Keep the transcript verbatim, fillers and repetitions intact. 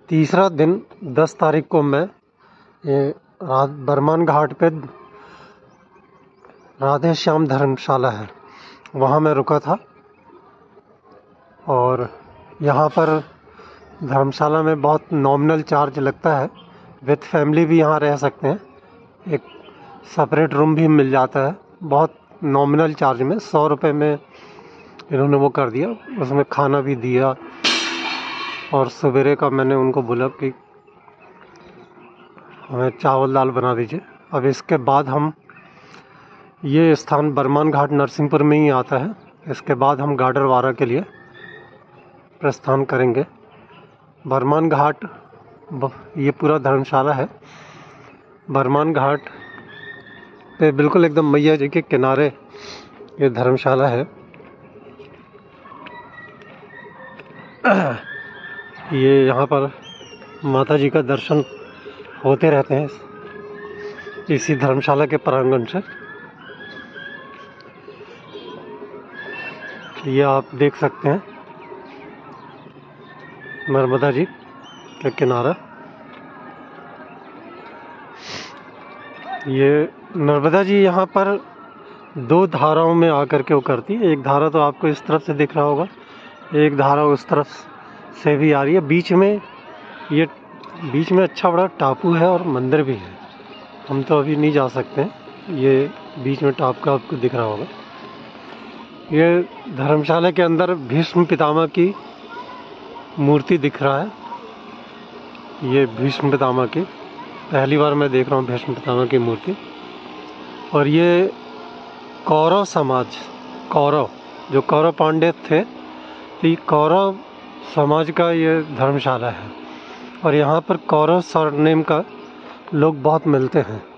तीसरा दिन दस तारीख को मैं ये रात बरमान घाट पे राधे श्याम धर्मशाला है, वहाँ मैं रुका था। और यहाँ पर धर्मशाला में बहुत नॉमिनल चार्ज लगता है। विथ फैमिली भी यहाँ रह सकते हैं, एक सेपरेट रूम भी मिल जाता है बहुत नॉमिनल चार्ज में। सौ रुपये में इन्होंने वो कर दिया, उसमें खाना भी दिया। और सवेरे का मैंने उनको बोला कि हमें चावल दाल बना दीजिए। अब इसके बाद हम, ये स्थान बरमान घाट नरसिंहपुर में ही आता है, इसके बाद हम गाडरवारा के लिए प्रस्थान करेंगे। बरमान घाट, ये पूरा धर्मशाला है। बरमान घाट पे बिल्कुल एकदम मैया जी के किनारे ये धर्मशाला है। ये यहाँ पर माता जी का दर्शन होते रहते हैं इसी धर्मशाला के प्रांगण से। ये आप देख सकते हैं नर्मदा जी के किनारा। ये नर्मदा जी यहाँ पर दो धाराओं में आकर के उतरती है। एक धारा तो आपको इस तरफ से दिख रहा होगा, एक धारा उस तरफ से भी आ रही है। बीच में ये बीच में अच्छा बड़ा टापू है और मंदिर भी है। हम तो अभी नहीं जा सकते हैं, ये बीच में टापू का आपको दिख रहा होगा। ये धर्मशाला के अंदर भीष्म पितामह की मूर्ति दिख रहा है। ये भीष्म पितामह की पहली बार मैं देख रहा हूँ, भीष्म पितामह की मूर्ति। और ये कौरव समाज, कौरव जो कौरव पांड्य थे, तो ये कौरव समाज का ये धर्मशाला है। और यहाँ पर कौरव सरनेम का लोग बहुत मिलते हैं।